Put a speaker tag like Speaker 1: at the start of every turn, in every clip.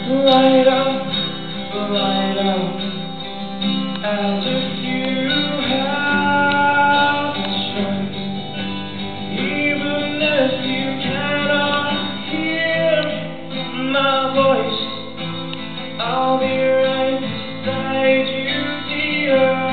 Speaker 1: light up, as if you have a choice. Even if you cannot hear my voice, I'll be right beside you, dear.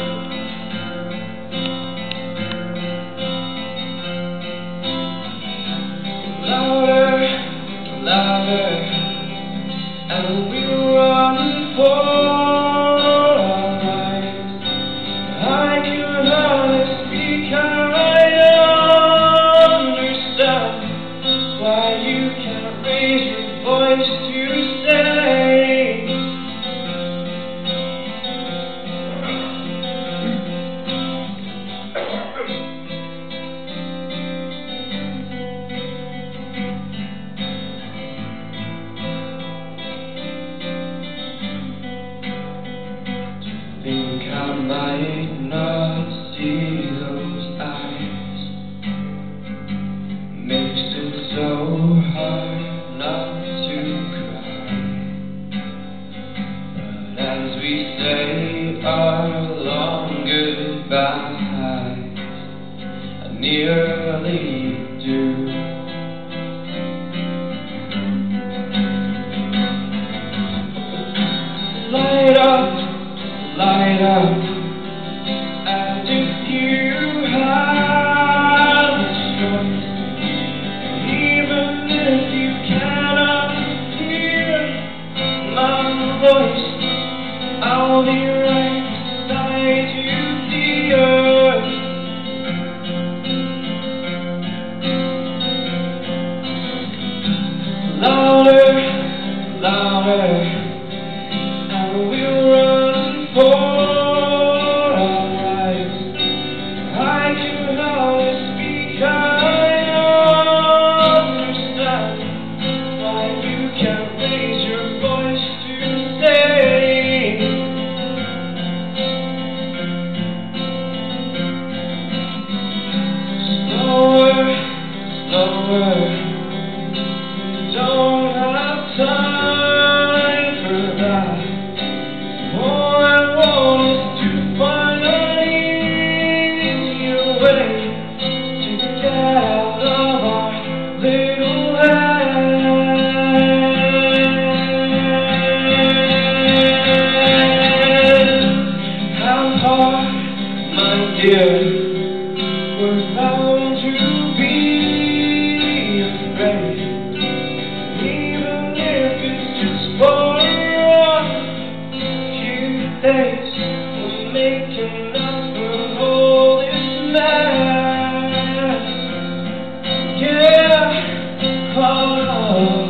Speaker 1: Louder, and we'll run for our lives. I can hardly speak, I understand why you can't raise your voice to say think I might not see those eyes. Makes it so hard not to cry. But as we say our long goodbyes, I nearly do. Light up, as if you have a choice. Even if you cannot hear my voice, I'll be right beside you, dear. Louder, and we'll run for our lives. I can hardly speak, I understand why you can't raise your voice to say slower, we don't have time for that. All I want is to find an easier way to get out of our little head. How hard, my dear, we're bound to be afraid, even if it's just for days, we're making up for all this mess. Yeah, oh.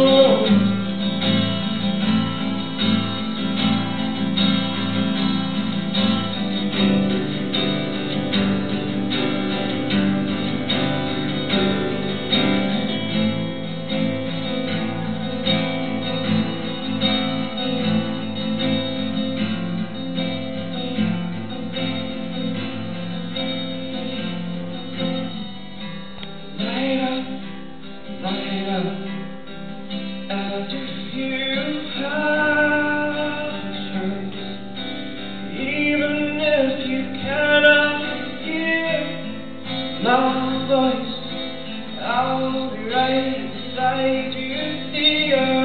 Speaker 1: Light up, as if you have a choice. Even if you cannot hear my voice, I'll be right beside you, dear.